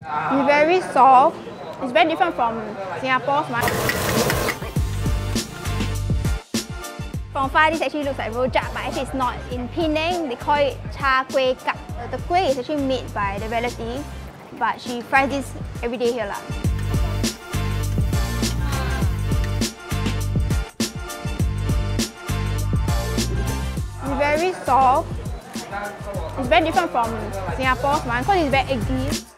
It's very soft. It's very different from Singapore's one. From far, this actually looks like rojak, but actually it's not. In Penang, they call it Char Koay Kak. The kueh is actually made by the relative, but she fries this every day here. It's very soft. It's very different from Singapore's one because it's very eggy.